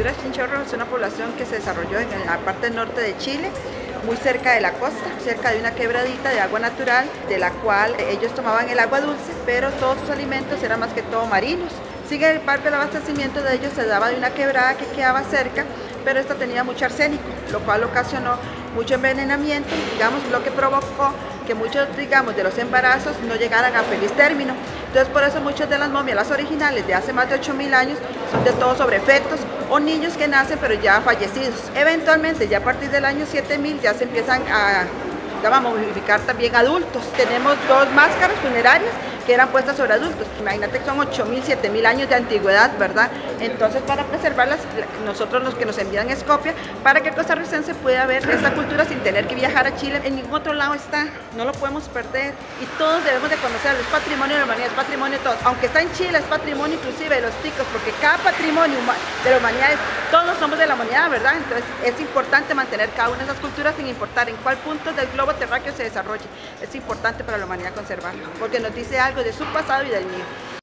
Honduras Chinchorro es una población que se desarrolló en la parte norte de Chile, muy cerca de la costa, cerca de una quebradita de agua natural, de la cual ellos tomaban el agua dulce, pero todos sus alimentos eran más que todo marinos. Sin embargo, el abastecimiento de ellos se daba de una quebrada que quedaba cerca, pero esta tenía mucho arsénico, lo cual ocasionó mucho envenenamiento, digamos, lo que provocó que muchos, digamos, de los embarazos no llegaran a feliz término. Entonces, por eso muchas de las momias, las originales de hace más de 8.000 años, son de todo sobre fetos o niños que nacen pero ya fallecidos. Eventualmente, ya a partir del año 7000, ya se empiezan a momificar también adultos. Tenemos 2 máscaras funerarias que eran puestas sobre adultos. Imagínate que son 8.000, 7.000 años de antigüedad, ¿verdad? Entonces, para preservarlas, nosotros los que nos envían es copia, para que el costarricense pueda ver esta cultura sin tener que viajar a Chile. En ningún otro lado está, no lo podemos perder y todos debemos de conocerlo. Es patrimonio de la humanidad, es patrimonio de todos. Aunque está en Chile, es patrimonio inclusive de los ticos, porque cada patrimonio de la humanidad, todos somos de la humanidad, ¿verdad? Entonces, es importante mantener cada una de esas culturas sin importar en cuál punto del globo terráqueo se desarrolle. Es importante para la humanidad conservarlo, porque nos dice algo de su pasado y del mío.